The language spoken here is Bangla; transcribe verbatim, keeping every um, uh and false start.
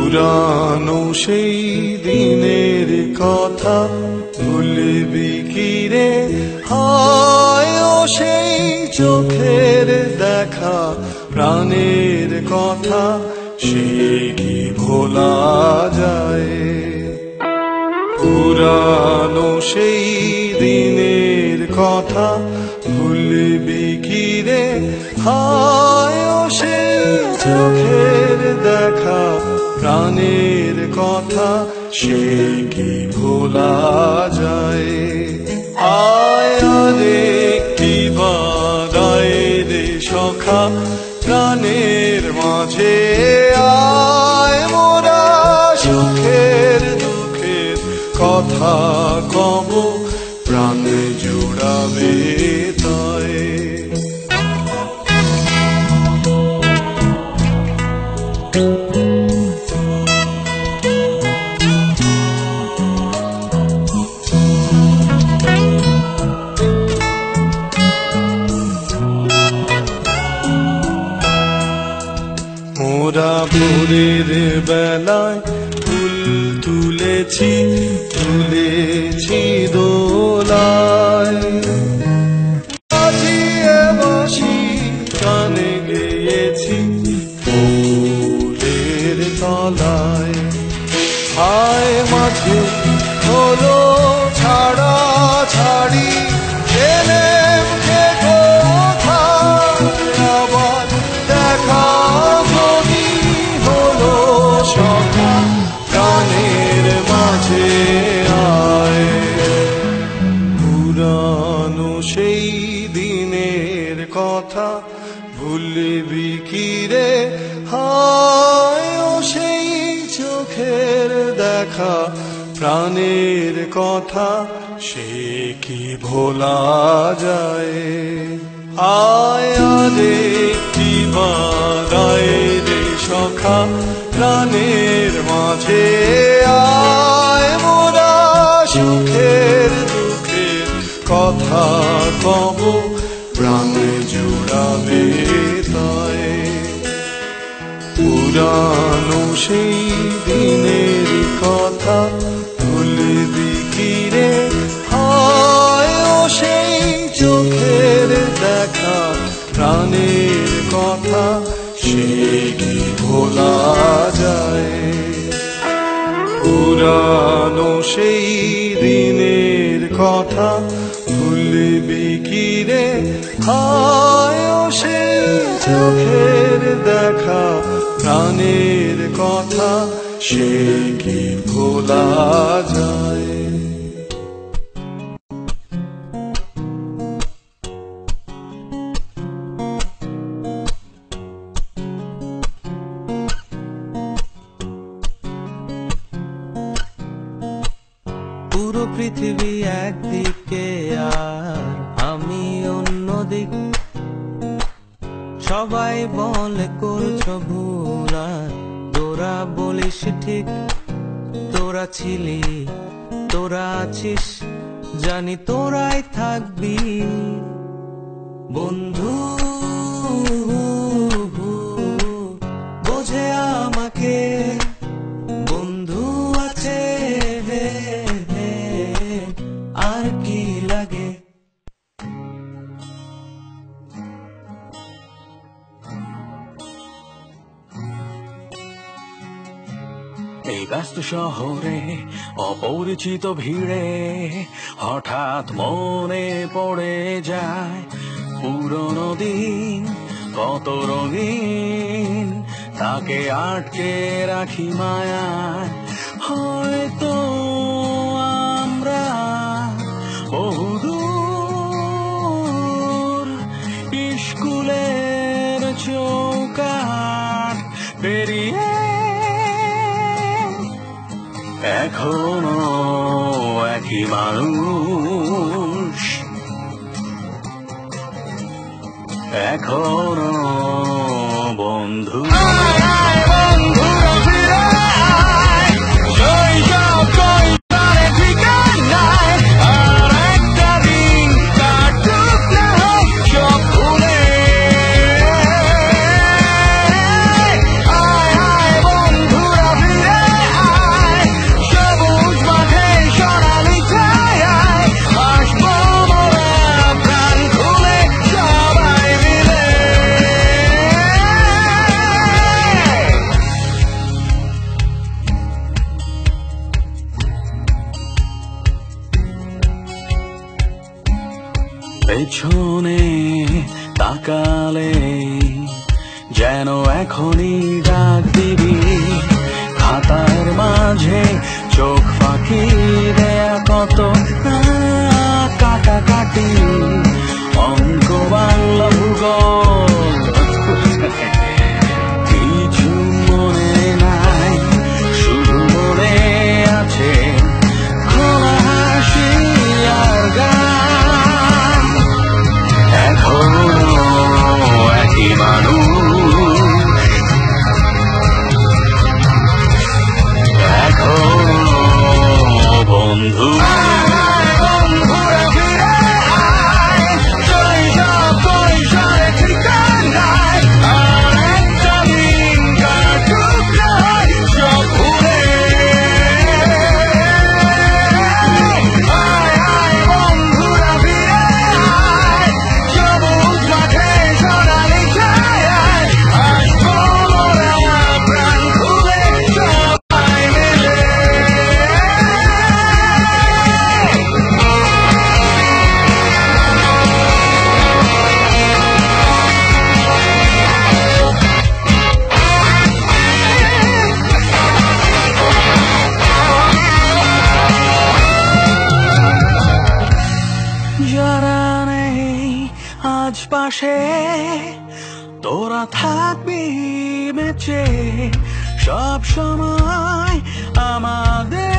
পুরানো সেই দিনের কথা ভুলবি কি রে? হায় ও সেই চোখের দেখা প্রাণের কথা, সে কি ভোলা যায়? পুরানো সেই দিনের কথা ভুলবি কি রে? হায় ও সেই চোখের দেখা প্রাণের কথা, সে কি ভোলা যায়? আয় রে কি বাদায় রে সখা প্রাণের মাঝে, আয় মোরা সুখের দুঃখের কথা কব, প্রাণ জুড়াবে তাই। মোরা ভোরের বেলায় ফুল তুলেছি, তুলেছি দোলায়, বাজিয়ে বাঁশি গানে গেয়েছি ফুলের তলায়। হায় মাঝে হলো ছাড়া ছাড়ি, এলেম কে কোথায় আবার দেখা যদি হলো সখা প্রাণের মাঝে আয়। পুরানো সেই দিনের কথা ভুলবি কি রে? হায় ও সেই চোখের দেখা প্রাণের কথা, সে কি ভোলা যায়? আয় রে কি বাদায় রে সখা প্রাণের মাঝে, আয় মোরা সুখের দুঃখের কথা কব, প্রাণ জুড়াবে তাই। পুরানো সেই দিনের কথা ভুলবি কি রে? হায় ও সেই চোখের দেখা প্রাণের কথা, সে কি ভোলা যায়? পুরানো সেই দিনের কথা ভুলবি কি রে? হায় ও সেই চোখের দেখা প্রাণের কথা, সে কি ভোলা যায়? পুরো পৃথিবী একদিকে আর আমি অন্যদিক, সবাই বলে করছো ভুল আর তোরা বলিস ঠিক। তোরা ছিলি, তোরা আছিস, জানি তোরাই থাকবি বন্ধু। বোঝে আমাকে বন্ধু আছে, আর কি লাগে? এই ব্যস্ত শহরে অপরিচিত ভিড়ে হঠাৎ মনে পড়ে যায় পুরনো দিন, কত রঙিন তাকে আটকে রাখি মায়ায়। হয়তো আমরা বহুদূর স্কুলের চৌকাঠ পেরিয়ে এখনো একই মানুষ, এখনো বন্ধু। পেছনে তাকালে যেন এখনই ডাক দিবি, খাতার মাঝে চোখ ফাঁকি দেয়া কত কাটাকাটি, অঙ্ক বাংলা ভূগোল কিছু মনে নাই, শুধু মনে আছে খোলা হাসি আর গান। এখনো একই মানুষ, এখনো বন্ধু। যারা নেই আজ পাশে তোরা থাকবি বেঁচে সব সময় আমাদের